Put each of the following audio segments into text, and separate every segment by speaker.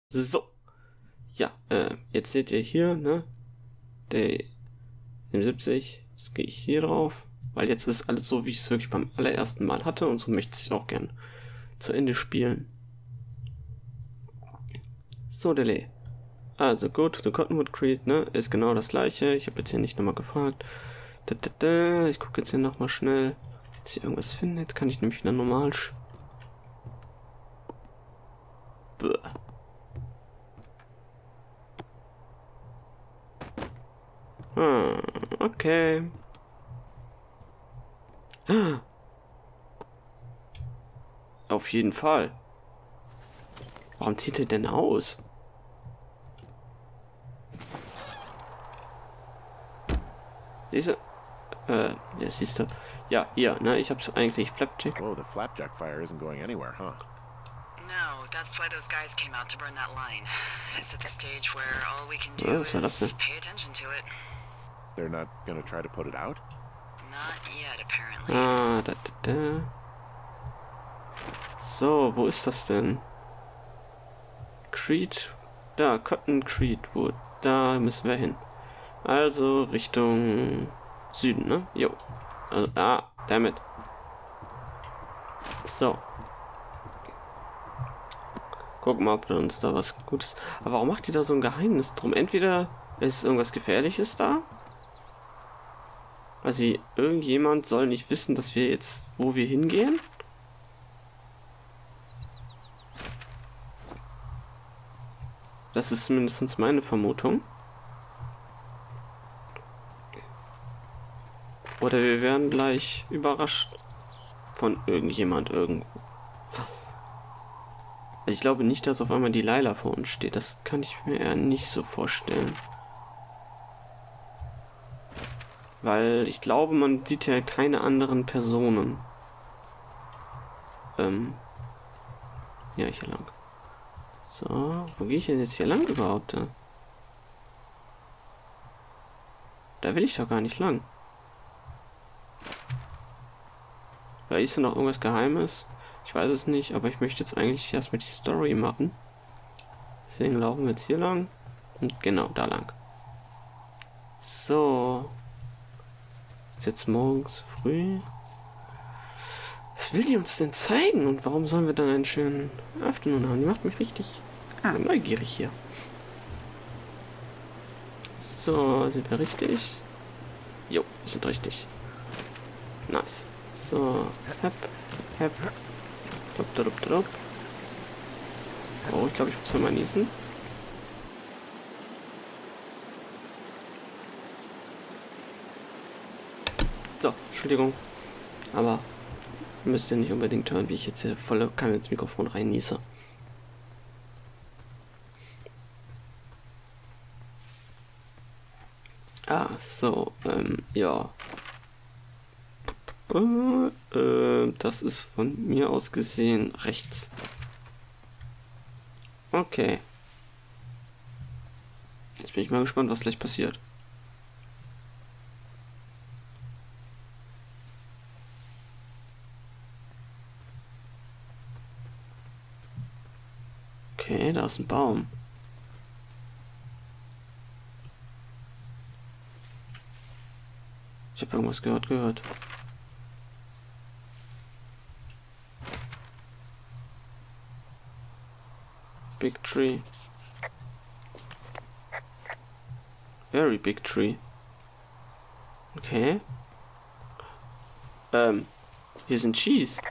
Speaker 1: So, ja, jetzt seht ihr hier, ne, der 77, jetzt gehe ich hier drauf, weil jetzt ist alles so, wie ich es wirklich beim allerersten Mal hatte und so möchte ich es auch gern zu Ende spielen. So, Delay. Also, Go to the Cottonwood Creek, ne, ist genau das gleiche, ich habe jetzt hier nicht nochmal gefragt. Ich gucke jetzt hier nochmal schnell, jetzt hier irgendwas finden, jetzt kann ich nämlich wieder normal okay. Auf jeden Fall. Warum zieht er denn aus? Diese, ja, siehst du. Ja, hier, ne, ich hab's eigentlich Flapjack.
Speaker 2: Whoa, the flapjack fire isn't going anywhere, huh?
Speaker 3: No, that's why those guys came out to burn that line. It's at the stage where all we can
Speaker 1: Ja,
Speaker 3: do
Speaker 1: was war das denn?
Speaker 3: is pay attention to it.
Speaker 2: They're not gonna try to put it out?
Speaker 3: Not yet, apparently.
Speaker 1: So, wo ist das denn? Creed. Da, Cotton Creedwood. Da müssen wir hin. Also Richtung Süden, ne? Jo. Also, damit. So. Gucken mal, ob uns da was Gutes. Aber warum macht die da so ein Geheimnis drum? Entweder ist irgendwas Gefährliches da. Also irgendjemand soll nicht wissen, dass wir jetzt, wo wir hingehen. Das ist mindestens meine Vermutung. Oder wir werden gleich überrascht von irgendjemand irgendwo. Also ich glaube nicht, dass auf einmal die Layla vor uns steht. Das kann ich mir eher nicht so vorstellen. Weil ich glaube, man sieht ja keine anderen Personen. Ja, hier lang. So, wo gehe ich denn jetzt hier lang überhaupt? Da will ich doch gar nicht lang. Da ist ja noch irgendwas Geheimes. Ich weiß es nicht, aber ich möchte jetzt eigentlich erstmal die Story machen. Deswegen laufen wir jetzt hier lang. Und genau, da lang. So. Ist jetzt morgens früh. Was will die uns denn zeigen? Und warum sollen wir dann einen schönen Afternoon haben? Die macht mich richtig neugierig hier. So, sind wir richtig? Jo, wir sind richtig. Nice. So, hep, hep. Dup, dup, dup. Oh, ich glaube, ich muss mal niesen. So, Entschuldigung. Aber müsst ihr nicht unbedingt hören, wie ich jetzt hier volle Kanne ins Mikrofon rein niese. So, ja. Das ist von mir aus gesehen rechts. Okay. Jetzt bin ich mal gespannt, was gleich passiert. Okay, da ist ein Baum. Ich habe irgendwas gehört. Big tree. Very big tree. Okay. Hier sind Cheese.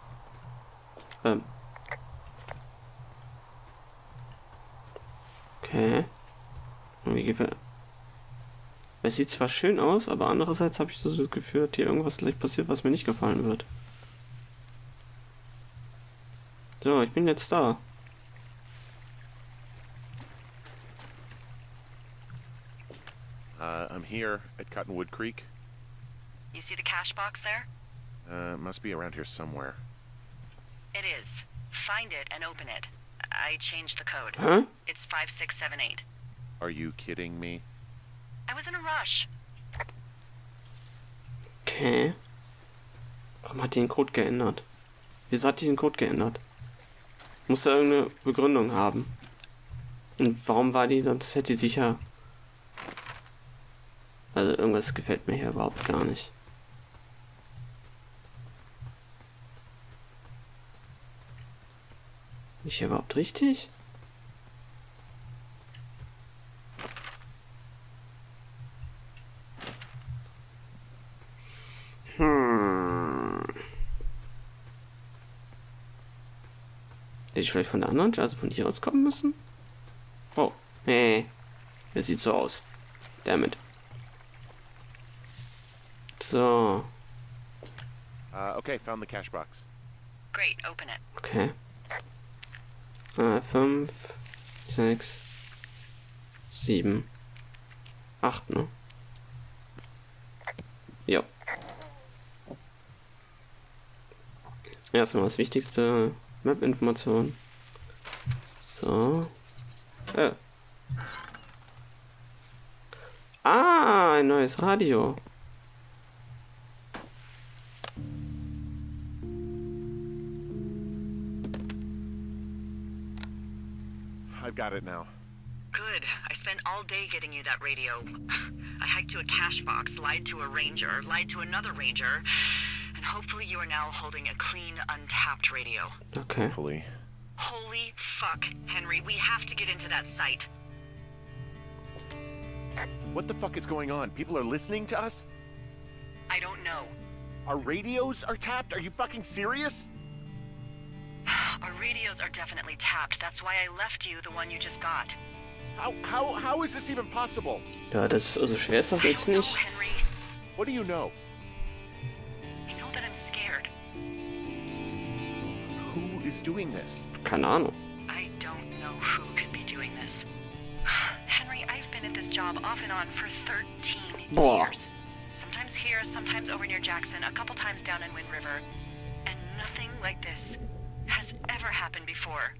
Speaker 1: Okay. Und wie gefällt. Es sieht zwar schön aus, aber andererseits habe ich so das Gefühl, dass hier irgendwas gleich passiert, was mir nicht gefallen wird. So, ich bin jetzt da.
Speaker 2: I'm here at Cottonwood Creek.
Speaker 3: You see the cash box there?
Speaker 2: Must be around here somewhere.
Speaker 3: It is. Find it and open it. I changed the code.
Speaker 1: Hä?
Speaker 3: It's 5678.
Speaker 2: Are you kidding me?
Speaker 3: I was in a rush.
Speaker 1: Okay. Warum hat die den Code geändert? Wieso hat die den Code geändert? Muss ja irgendeine Begründung haben. Und warum war die? Sonst hätte die sicher... Also irgendwas gefällt mir hier überhaupt gar nicht. Bin ich hier überhaupt richtig? Hätte ich vielleicht von der anderen, also von hier aus kommen müssen? Oh, hey. Das sieht so aus. Damit. So.
Speaker 2: Okay, found the cash box.
Speaker 3: Great, open it.
Speaker 1: Okay. 5, 6, 7, 8, ne? Jo. Erstmal das Wichtigste. Map-Information. So. Ah, ein neues Radio.
Speaker 2: I've got it now.
Speaker 3: Good. I spent all day getting you that radio. I hiked to a cash box, lied to a ranger, lied to another ranger, and hopefully you are now holding a clean, untapped radio.
Speaker 1: Okay.
Speaker 2: Hopefully.
Speaker 3: Holy fuck, Henry, we have to get into that site.
Speaker 2: What the fuck is going on? People are listening to us?
Speaker 3: I don't know.
Speaker 2: Our radios are tapped? Are you fucking serious?
Speaker 3: Our radios are definitely tapped. That's why I left you the one you just got.
Speaker 2: How is this even possible?
Speaker 1: Ja, das also schwer ist das
Speaker 3: I
Speaker 1: jetzt
Speaker 3: don't know,
Speaker 1: nicht.
Speaker 3: Henry.
Speaker 2: What do you know?
Speaker 3: I know that I'm scared.
Speaker 2: Who is doing this?
Speaker 1: Keine Ahnung.
Speaker 3: I don't know who could be doing this. Henry, I've been at this job off and on for 13
Speaker 1: Boah.
Speaker 3: years. Sometimes here, sometimes over near Jackson, a couple times down in Wind River. And nothing like this has ever happened before.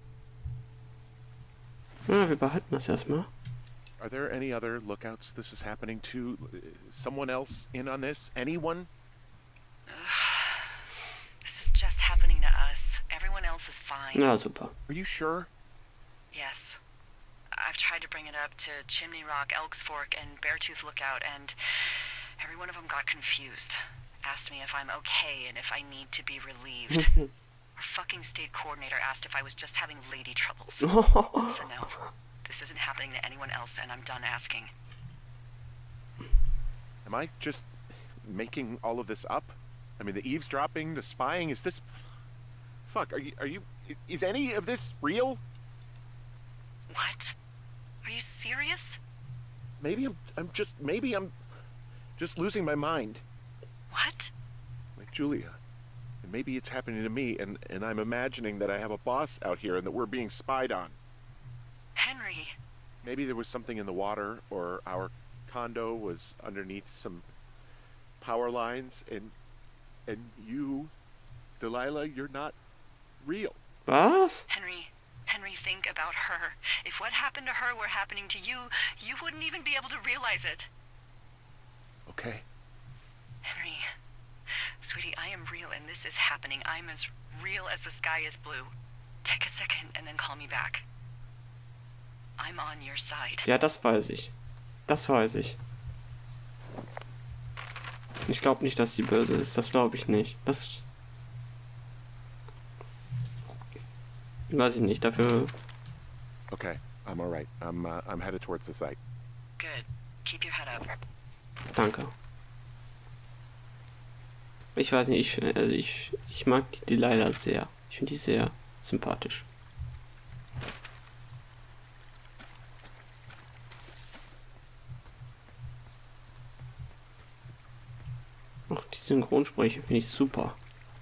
Speaker 1: Ja, wir behalten das erstmal.
Speaker 2: Are there any other lookouts this is happening to? Someone else in on this? Anyone?
Speaker 3: This is just happening to us. Everyone else is fine.
Speaker 1: Ja, super.
Speaker 2: Are you sure?
Speaker 3: Yes. I've tried to bring it up to Chimney Rock, Elks Fork, and Beartooth Lookout, and every one of them got confused. Asked me if I'm okay and if I need to be relieved. Our fucking state coordinator asked if I was just having lady troubles. So no, this isn't happening to anyone else, and I'm done asking.
Speaker 2: Am I just making all of this up? I mean, the eavesdropping, the spying, is this... Fuck, is any of this real?
Speaker 3: What? Are you serious?
Speaker 2: Maybe I'm just losing my mind.
Speaker 3: What?
Speaker 2: Like Julia. And maybe it's happening to me, and I'm imagining that I have a boss out here and that we're being spied on.
Speaker 3: Henry.
Speaker 2: Maybe there was something in the water, or our condo was underneath some power lines, and you, Delilah, you're not real.
Speaker 1: Was?
Speaker 3: Henry, think about her. If what happened to her were happening to you, you wouldn't even be able to realize it.
Speaker 2: Okay.
Speaker 3: Henry, sweetie, I am real and this is happening. I'm as real as the sky is blue. Take a second and then call me back. I'm on your side.
Speaker 1: Ja, das weiß ich. Das weiß ich. Ich glaube nicht, dass die böse ist. Das glaube ich nicht. Das... Weiß ich nicht. Dafür...
Speaker 2: Okay, I'm alright. I'm headed towards the site.
Speaker 3: Good. Keep your head up.
Speaker 1: Danke. Ich weiß nicht, ich mag die Delilah sehr. Ich finde die sehr sympathisch. Auch die Synchronsprecher finde ich super.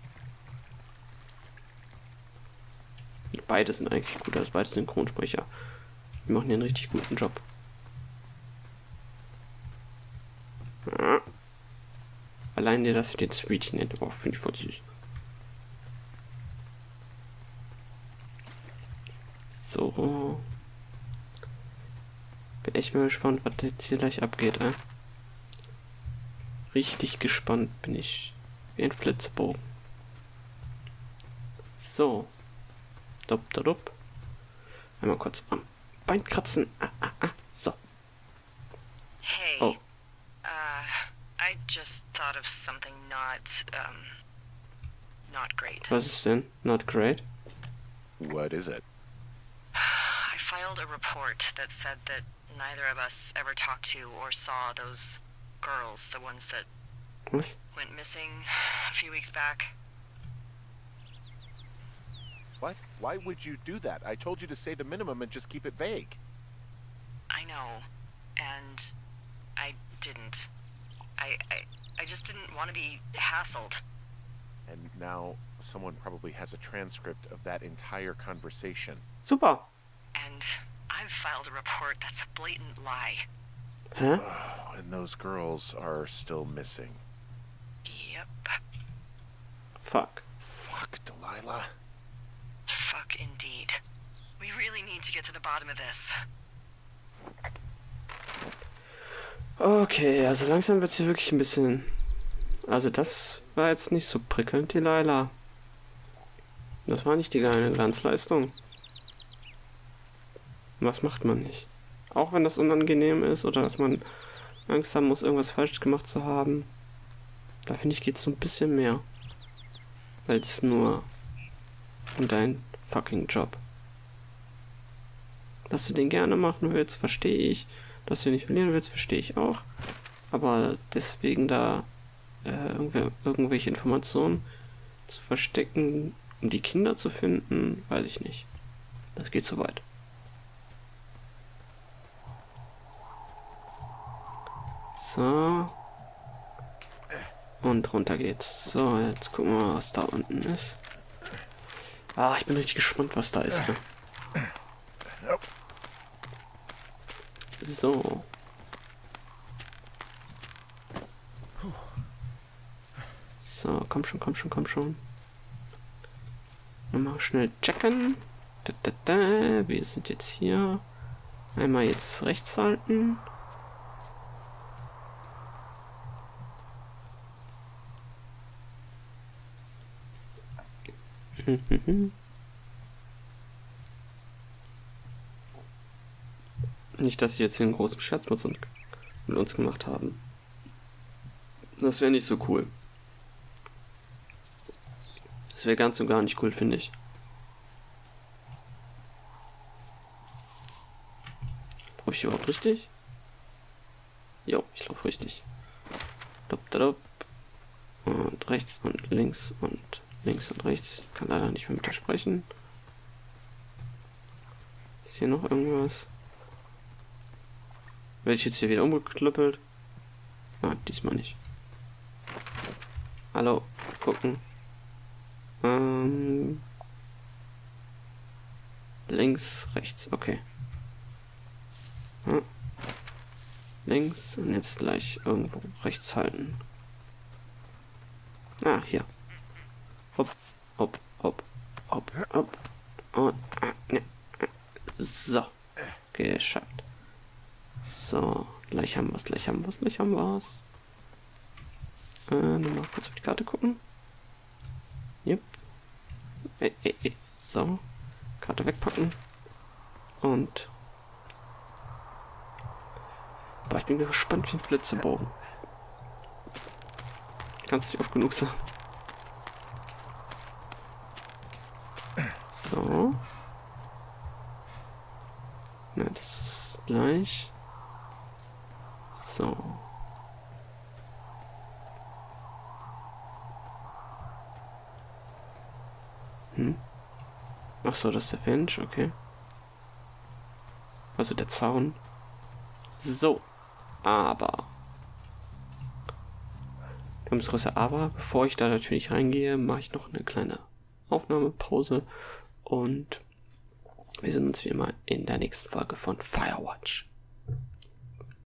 Speaker 1: Beide sind eigentlich gut, also beide Synchronsprecher. Die machen einen richtig guten Job. Ja. Allein dir, dass ich den Sweetie nenne, oh, finde ich voll süß. So. Bin echt mal gespannt, was jetzt hier gleich abgeht, ey. Richtig gespannt bin ich. Wie ein Flitzebogen. So. Dup. Einmal kurz am Bein kratzen. So.
Speaker 3: Hey.
Speaker 1: Oh.
Speaker 3: I just thought of something not great.
Speaker 1: Was ist denn? Not great?
Speaker 2: What is it?
Speaker 3: I filed a report that said that neither of us ever talked to or saw those girls, the ones that
Speaker 1: Was?
Speaker 3: went missing a few weeks back.
Speaker 2: What? Why would you do that? I told you to say the minimum and just keep it vague.
Speaker 3: I know, and I didn't. I just didn't want to be hassled.
Speaker 2: And now someone probably has a transcript of that entire conversation.
Speaker 1: Super.
Speaker 3: And I've filed a report that's a blatant lie.
Speaker 1: Hä?
Speaker 2: Oh, and those girls are still missing.
Speaker 3: Yep.
Speaker 1: Fuck.
Speaker 2: Fuck, Delilah.
Speaker 3: Fuck indeed. We really need to get to the bottom of this.
Speaker 1: Okay, also langsam wird sie wirklich ein bisschen... Also das war jetzt nicht so prickelnd, Delilah. Das war nicht die geile Glanzleistung. Was macht man nicht? Auch wenn das unangenehm ist oder dass man Angst haben muss, irgendwas falsch gemacht zu haben. Da finde ich, geht es so ein bisschen mehr. Weil es nur um deinen fucking Job. Dass du den gerne machen willst, verstehe ich. Dass du ihn nicht verlieren willst, verstehe ich auch. Aber deswegen da irgendwelche Informationen zu verstecken, um die Kinder zu finden, weiß ich nicht. Das geht zu weit. So. Und runter geht's. So, jetzt gucken wir mal, was da unten ist. Ich bin richtig gespannt, was da ist. Ne? So. So, komm schon. Nochmal schnell checken. Wir sind jetzt hier. Einmal jetzt rechts halten. Nicht, dass sie jetzt hier einen großen Scherz mit uns gemacht haben. Das wäre nicht so cool. Das wäre ganz und gar nicht cool, finde ich. Laufe ich überhaupt richtig? Jo, ich laufe richtig. Und rechts und links und links und rechts. Ich kann leider nicht mehr mit dir sprechen. Ist hier noch irgendwas? Werde ich jetzt hier wieder umgeklüppelt? Diesmal nicht. Hallo, gucken. Links, rechts, okay. Links und jetzt gleich irgendwo rechts halten. Hier. Hopp. Und so. Geschafft. So, gleich haben wir's. Nochmal kurz auf die Karte gucken. Yep. So. Karte wegpacken. Und... ich bin gespannt wie ein Flitzebogen. Kannst nicht oft genug sagen. So. Das ist gleich. So. Ach so, das ist der Finch, okay. Also der Zaun. So. Aber. Wir haben das große Aber. Bevor ich da natürlich reingehe, mache ich noch eine kleine Aufnahmepause. Und wir sehen uns wie immer in der nächsten Folge von Firewatch.